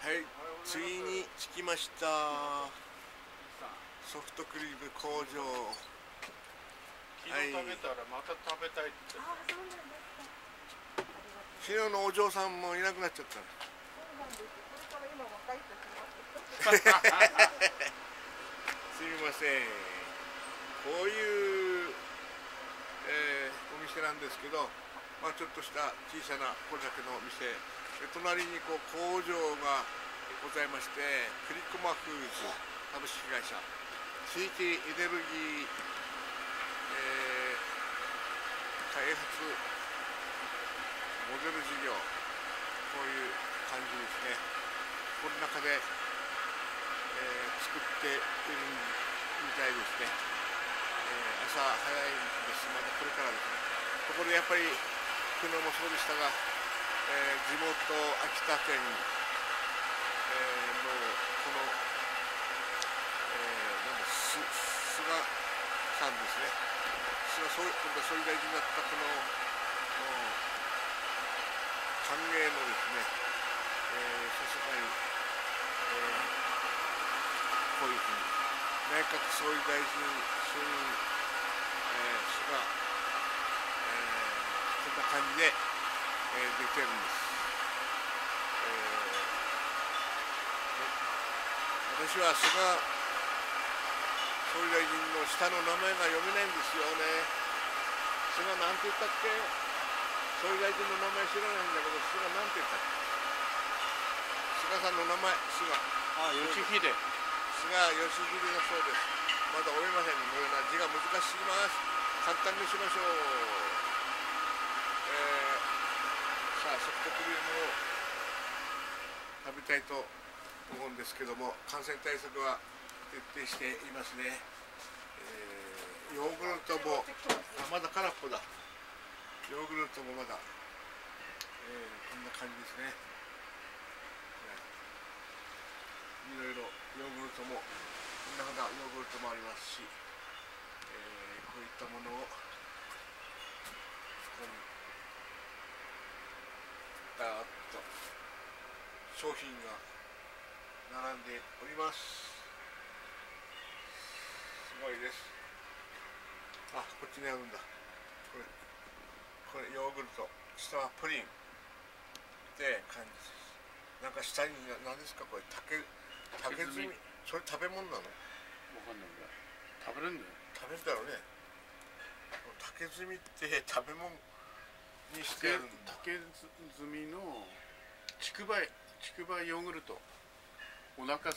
はい、ついに着きました。ソフトクリーム工場。 昨日食べたらまた食べたいって。 ああ、そうなんですか。 昨日のお嬢さんもいなくなっちゃった。 そうなんです。これから今若い人来ます。 すみません。こういう、お店なんですけど、まあ、ちょっとした小さな小酒の店。隣に工場がございまして、クリコマフーズ株式会社、地域エネルギー、開発モデル事業、こういう感じですね。この中で、作っているみたいですね。朝早いんです。まだこれからですね。ところでやっぱり昨日もそうでしたが、地元秋田県、のこの、菅さんですね。今度総理大臣になったこの歓迎のですね、させない、こういうふうに内閣総理大臣就任、菅、こんな感じで、出てるんです。私は菅総理大臣の下の名前が読めないんですよね。菅なんて言ったっけ？総理大臣の名前知らないんだけど、菅なんて言ったっけ？菅さんの名前、菅。 あ、吉秀。 菅義偉だそうです。まだ読めませんのような字が難しすぎます。簡単にしましょう。さあソフトクリームを食べたいと思うんですけども、感染対策は徹底していますね。ヨーグルトもまだ空っぽだ。ヨーグルトもまだ、こんな感じですね。いろいろヨーグルトもこんなふうなヨーグルトもありますし、こういったものをここにダーッと商品が並んでおります。すごいです。あ、こっちにあるんだ。これヨーグルト、下はプリンって感じです。なんか下に何ですかこれ、竹炭、それ食べ物なの？わかんないんだ。食べるんだよ。 食べるだろうね。竹炭って食べ物にしてあるんだ。 竹炭の竹梅ヨーグルト。お腹